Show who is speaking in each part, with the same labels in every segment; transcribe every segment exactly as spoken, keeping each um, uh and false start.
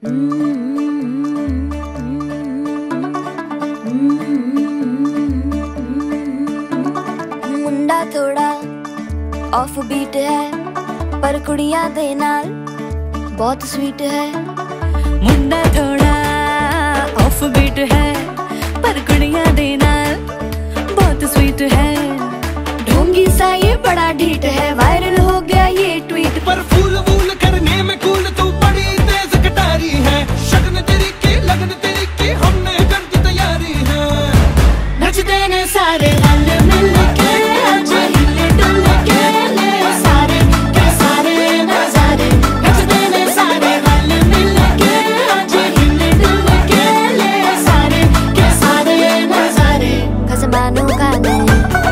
Speaker 1: मुंडा थोड़ा off beat है पर कुड़ियां दे नाल बहुत स्वीट है।
Speaker 2: मुंडा थोड़ा ऑफ बीट है पर कुड़ियां दे नाल बहुत स्वीट है।
Speaker 1: ढोंगी सा ये बड़ा ढीठ है, वायरल हो गया ये ट्वीट।
Speaker 3: पर फूल वूल करने में कूल तू बड़ी तेज कटारी है। शगन तेरी की लगन तेरी की हमने कर दी तैयारी है।
Speaker 1: नचते ने सारे रल मिल के आज हिले डुल के ले सारे के सारे नजारे। नचते ने सारे रल मिल के आज हिले डुल के ले सारे के सारे नजारे। खसमानों का नहीं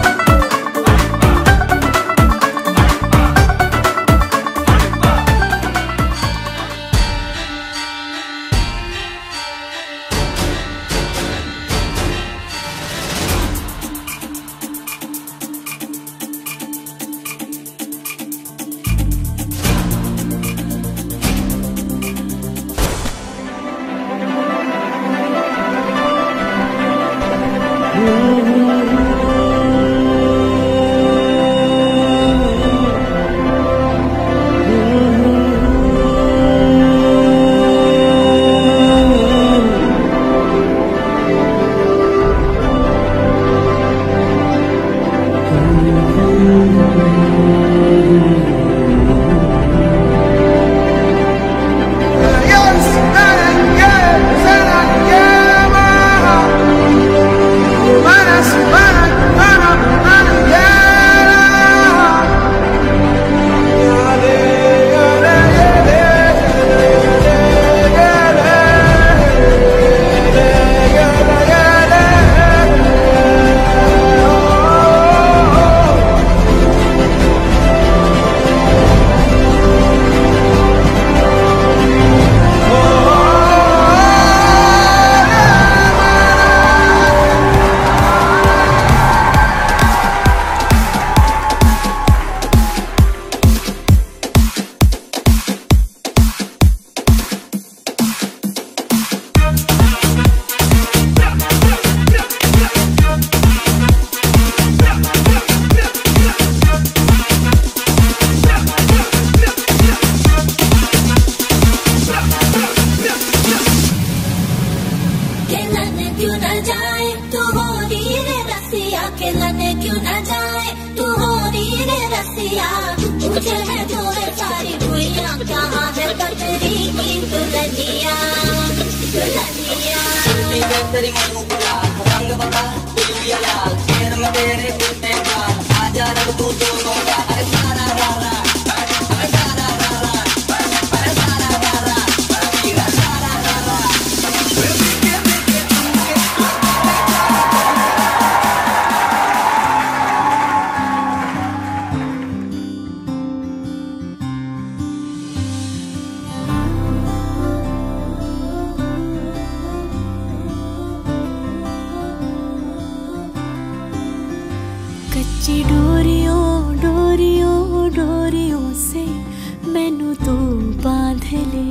Speaker 2: कच्ची डोरियों डोरियों डोरियों से मैनू तो बांध ले।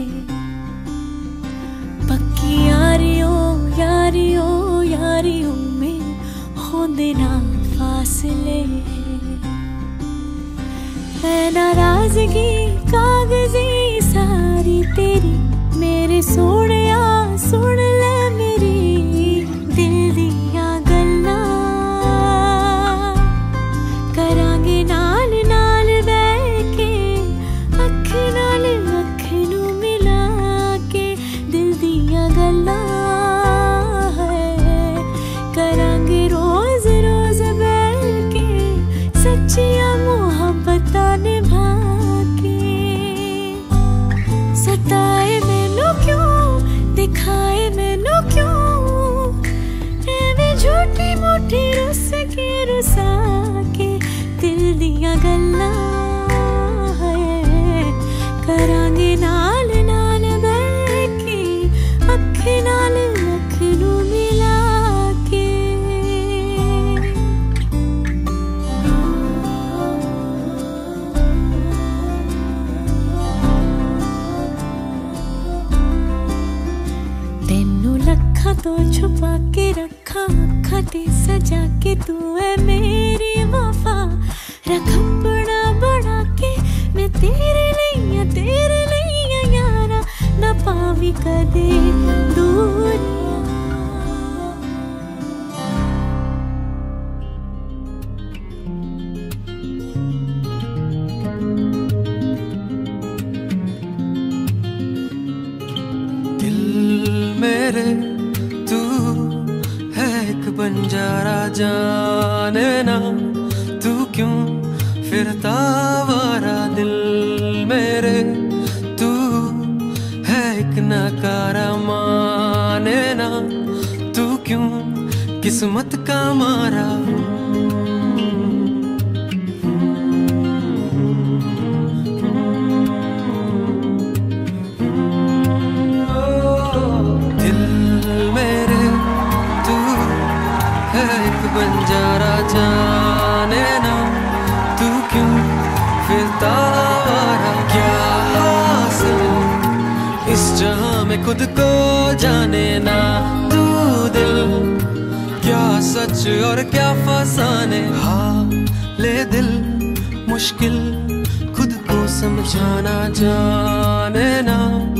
Speaker 2: पक्की यारियों यारियों यारियों में होंदे ना फासले। ऐ नाराजगी कागजी सारी तेरी मेरे सोहणिया सुन ले मेरी दिल दियां गल्लां। करांगे नाल नाल बैठ के अख नाल अख नू मिला के दिल दियां गल्लां है। करांगे रोज रोज बैठ के सच्चियां मुहब्बतां निभा के। सताए मैनू क्यों दिखाए मैनू क्यों एवें झूठी मूठी रुस के रुसा के दिल दियां गल्लां है। करांगे नाल नाल बैठ के अख नाल अख नू मिला के। छुपा के रखा अखा ते सजा के तू है मेरी वफा रख अपना बना के मैं तेरे लिए तेरे लिए यारा ना पावी कदे दूर
Speaker 3: मेरे तू है एक बंजारा जाने ना तू क्यों फिरता वारा दिल मेरे तू है एक नकारा माने ना तू क्यों किस्मत का मारा बंजारा जाने ना तू क्यों फिरता वारा क्या हासिल इस जहां में खुद को जाने ना तू दिल क्या सच और क्या फसाने हाँ ले दिल मुश्किल खुद को समझाना जाने ना